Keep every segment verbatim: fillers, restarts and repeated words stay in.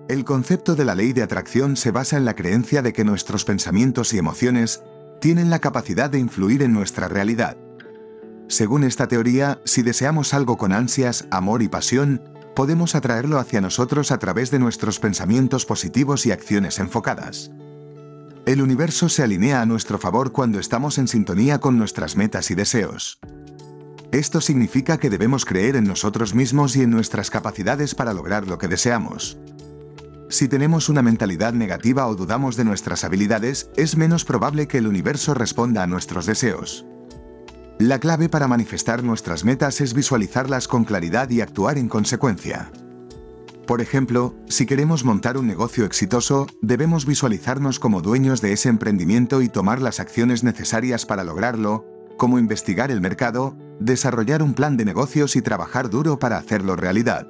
El concepto de la ley de atracción se basa en la creencia de que nuestros pensamientos y emociones tienen la capacidad de influir en nuestra realidad. Según esta teoría, si deseamos algo con ansias, amor y pasión, podemos atraerlo hacia nosotros a través de nuestros pensamientos positivos y acciones enfocadas. El universo se alinea a nuestro favor cuando estamos en sintonía con nuestras metas y deseos. Esto significa que debemos creer en nosotros mismos y en nuestras capacidades para lograr lo que deseamos. Si tenemos una mentalidad negativa o dudamos de nuestras habilidades, es menos probable que el universo responda a nuestros deseos. La clave para manifestar nuestras metas es visualizarlas con claridad y actuar en consecuencia. Por ejemplo, si queremos montar un negocio exitoso, debemos visualizarnos como dueños de ese emprendimiento y tomar las acciones necesarias para lograrlo, como investigar el mercado, desarrollar un plan de negocios y trabajar duro para hacerlo realidad.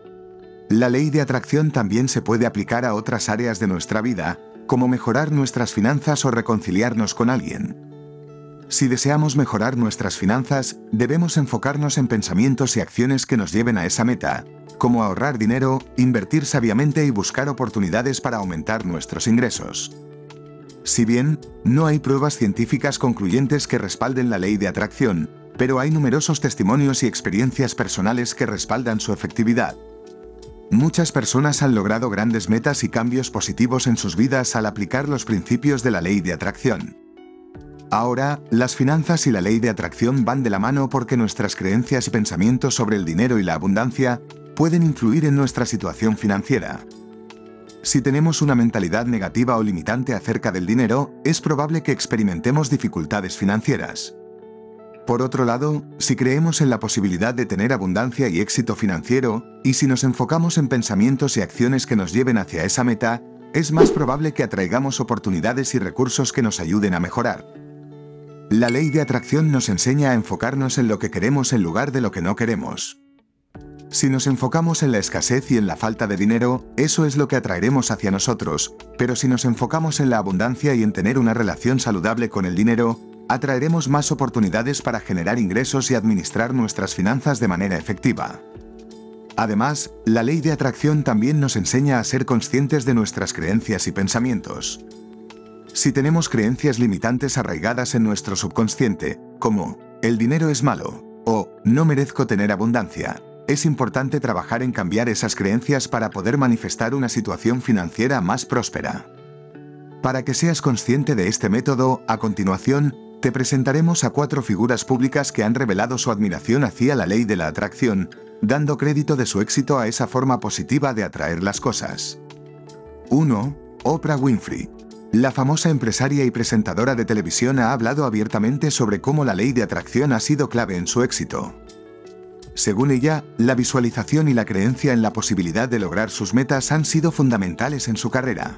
La ley de atracción también se puede aplicar a otras áreas de nuestra vida, como mejorar nuestras finanzas o reconciliarnos con alguien. Si deseamos mejorar nuestras finanzas, debemos enfocarnos en pensamientos y acciones que nos lleven a esa meta, como ahorrar dinero, invertir sabiamente y buscar oportunidades para aumentar nuestros ingresos. Si bien, no hay pruebas científicas concluyentes que respalden la ley de atracción, pero hay numerosos testimonios y experiencias personales que respaldan su efectividad. Muchas personas han logrado grandes metas y cambios positivos en sus vidas al aplicar los principios de la ley de atracción. Ahora, las finanzas y la ley de atracción van de la mano porque nuestras creencias y pensamientos sobre el dinero y la abundancia pueden influir en nuestra situación financiera. Si tenemos una mentalidad negativa o limitante acerca del dinero, es probable que experimentemos dificultades financieras. Por otro lado, si creemos en la posibilidad de tener abundancia y éxito financiero, y si nos enfocamos en pensamientos y acciones que nos lleven hacia esa meta, es más probable que atraigamos oportunidades y recursos que nos ayuden a mejorar. La ley de atracción nos enseña a enfocarnos en lo que queremos en lugar de lo que no queremos. Si nos enfocamos en la escasez y en la falta de dinero, eso es lo que atraeremos hacia nosotros, pero si nos enfocamos en la abundancia y en tener una relación saludable con el dinero, atraeremos más oportunidades para generar ingresos y administrar nuestras finanzas de manera efectiva. Además, la ley de atracción también nos enseña a ser conscientes de nuestras creencias y pensamientos. Si tenemos creencias limitantes arraigadas en nuestro subconsciente, como «el dinero es malo» o «no merezco tener abundancia», es importante trabajar en cambiar esas creencias para poder manifestar una situación financiera más próspera. Para que seas consciente de este método, a continuación, te presentaremos a cuatro figuras públicas que han revelado su admiración hacia la ley de la atracción, dando crédito de su éxito a esa forma positiva de atraer las cosas. uno. Oprah Winfrey. La famosa empresaria y presentadora de televisión ha hablado abiertamente sobre cómo la ley de atracción ha sido clave en su éxito. Según ella, la visualización y la creencia en la posibilidad de lograr sus metas han sido fundamentales en su carrera.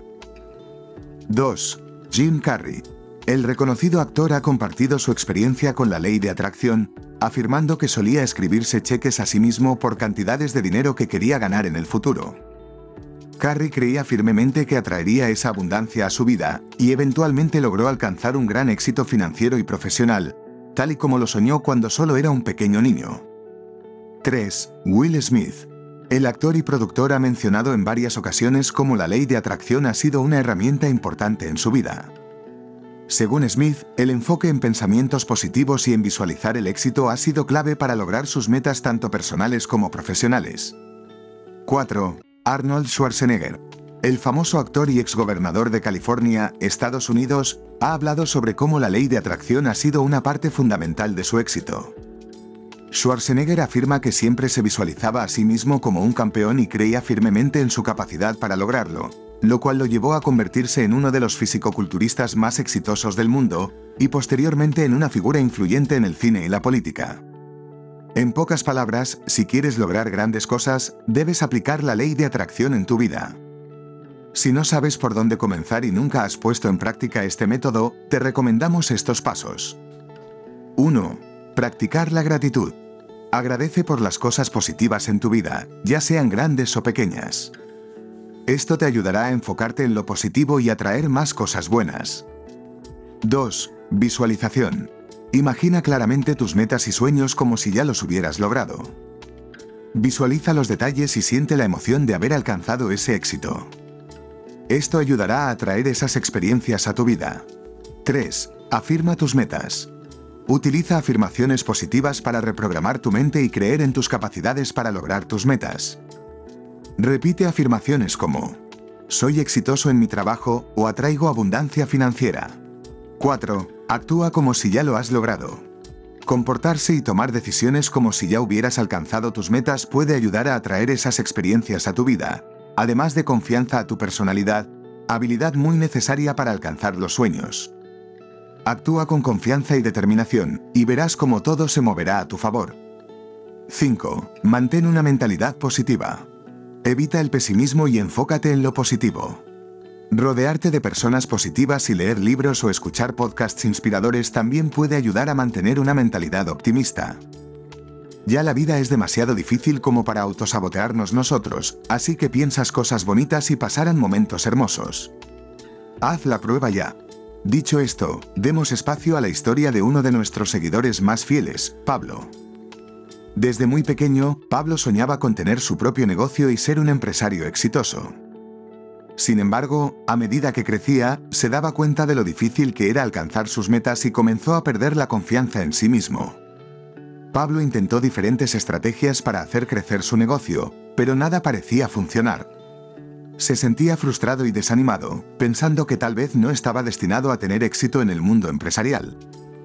dos. Jim Carrey. El reconocido actor ha compartido su experiencia con la ley de atracción, afirmando que solía escribirse cheques a sí mismo por cantidades de dinero que quería ganar en el futuro. Carrey creía firmemente que atraería esa abundancia a su vida, y eventualmente logró alcanzar un gran éxito financiero y profesional, tal y como lo soñó cuando solo era un pequeño niño. tres. Will Smith. El actor y productor ha mencionado en varias ocasiones cómo la ley de atracción ha sido una herramienta importante en su vida. Según Smith, el enfoque en pensamientos positivos y en visualizar el éxito ha sido clave para lograr sus metas tanto personales como profesionales. cuatro. Arnold Schwarzenegger. El famoso actor y exgobernador de California, Estados Unidos, ha hablado sobre cómo la ley de atracción ha sido una parte fundamental de su éxito. Schwarzenegger afirma que siempre se visualizaba a sí mismo como un campeón y creía firmemente en su capacidad para lograrlo, lo cual lo llevó a convertirse en uno de los fisicoculturistas más exitosos del mundo, y posteriormente en una figura influyente en el cine y la política. En pocas palabras, si quieres lograr grandes cosas, debes aplicar la ley de atracción en tu vida. Si no sabes por dónde comenzar y nunca has puesto en práctica este método, te recomendamos estos pasos. uno. Practicar la gratitud. Agradece por las cosas positivas en tu vida, ya sean grandes o pequeñas. Esto te ayudará a enfocarte en lo positivo y atraer más cosas buenas. dos. Visualización. Imagina claramente tus metas y sueños como si ya los hubieras logrado. Visualiza los detalles y siente la emoción de haber alcanzado ese éxito. Esto ayudará a atraer esas experiencias a tu vida. tres. Afirma tus metas. Utiliza afirmaciones positivas para reprogramar tu mente y creer en tus capacidades para lograr tus metas. Repite afirmaciones como: soy exitoso en mi trabajo o atraigo abundancia financiera. cuatro. Actúa como si ya lo has logrado. Comportarse y tomar decisiones como si ya hubieras alcanzado tus metas puede ayudar a atraer esas experiencias a tu vida, además de confianza a tu personalidad, habilidad muy necesaria para alcanzar los sueños. Actúa con confianza y determinación, y verás cómo todo se moverá a tu favor. cinco. Mantén una mentalidad positiva. Evita el pesimismo y enfócate en lo positivo. Rodearte de personas positivas y leer libros o escuchar podcasts inspiradores también puede ayudar a mantener una mentalidad optimista. Ya la vida es demasiado difícil como para autosabotearnos nosotros, así que piensas cosas bonitas y pasarán momentos hermosos. Haz la prueba ya. Dicho esto, demos espacio a la historia de uno de nuestros seguidores más fieles, Pablo. Desde muy pequeño, Pablo soñaba con tener su propio negocio y ser un empresario exitoso. Sin embargo, a medida que crecía, se daba cuenta de lo difícil que era alcanzar sus metas y comenzó a perder la confianza en sí mismo. Pablo intentó diferentes estrategias para hacer crecer su negocio, pero nada parecía funcionar. Se sentía frustrado y desanimado, pensando que tal vez no estaba destinado a tener éxito en el mundo empresarial.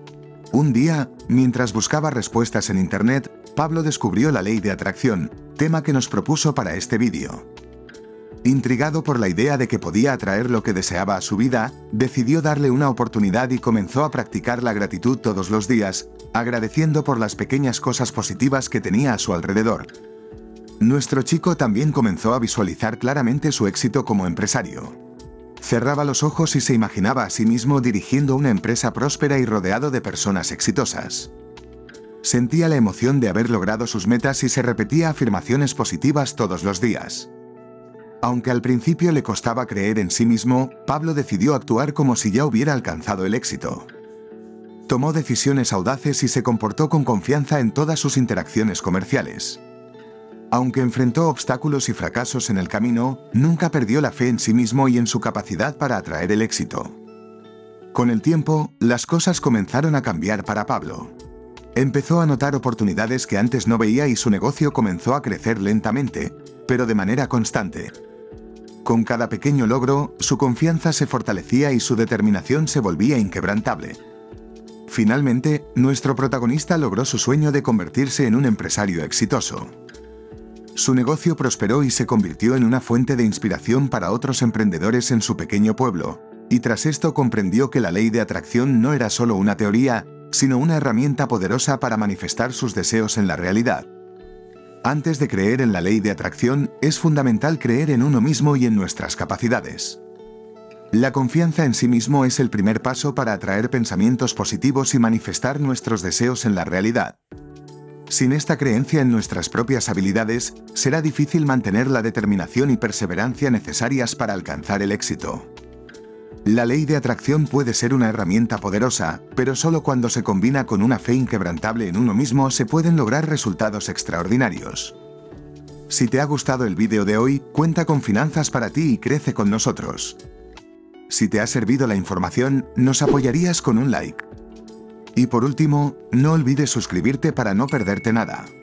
Un día, mientras buscaba respuestas en Internet, Pablo descubrió la ley de atracción, tema que nos propuso para este vídeo. Intrigado por la idea de que podía atraer lo que deseaba a su vida, decidió darle una oportunidad y comenzó a practicar la gratitud todos los días, agradeciendo por las pequeñas cosas positivas que tenía a su alrededor. Nuestro chico también comenzó a visualizar claramente su éxito como empresario. Cerraba los ojos y se imaginaba a sí mismo dirigiendo una empresa próspera y rodeado de personas exitosas. Sentía la emoción de haber logrado sus metas y se repetía afirmaciones positivas todos los días. Aunque al principio le costaba creer en sí mismo, Pablo decidió actuar como si ya hubiera alcanzado el éxito. Tomó decisiones audaces y se comportó con confianza en todas sus interacciones comerciales. Aunque enfrentó obstáculos y fracasos en el camino, nunca perdió la fe en sí mismo y en su capacidad para atraer el éxito. Con el tiempo, las cosas comenzaron a cambiar para Pablo. Empezó a notar oportunidades que antes no veía y su negocio comenzó a crecer lentamente, pero de manera constante. Con cada pequeño logro, su confianza se fortalecía y su determinación se volvía inquebrantable. Finalmente, nuestro protagonista logró su sueño de convertirse en un empresario exitoso. Su negocio prosperó y se convirtió en una fuente de inspiración para otros emprendedores en su pequeño pueblo, y tras esto comprendió que la ley de atracción no era solo una teoría, sino una herramienta poderosa para manifestar sus deseos en la realidad. Antes de creer en la ley de atracción, es fundamental creer en uno mismo y en nuestras capacidades. La confianza en sí mismo es el primer paso para atraer pensamientos positivos y manifestar nuestros deseos en la realidad. Sin esta creencia en nuestras propias habilidades, será difícil mantener la determinación y perseverancia necesarias para alcanzar el éxito. La ley de atracción puede ser una herramienta poderosa, pero solo cuando se combina con una fe inquebrantable en uno mismo se pueden lograr resultados extraordinarios. Si te ha gustado el vídeo de hoy, cuenta con Finanzas para ti y crece con nosotros. Si te ha servido la información, nos apoyarías con un like. Y por último, no olvides suscribirte para no perderte nada.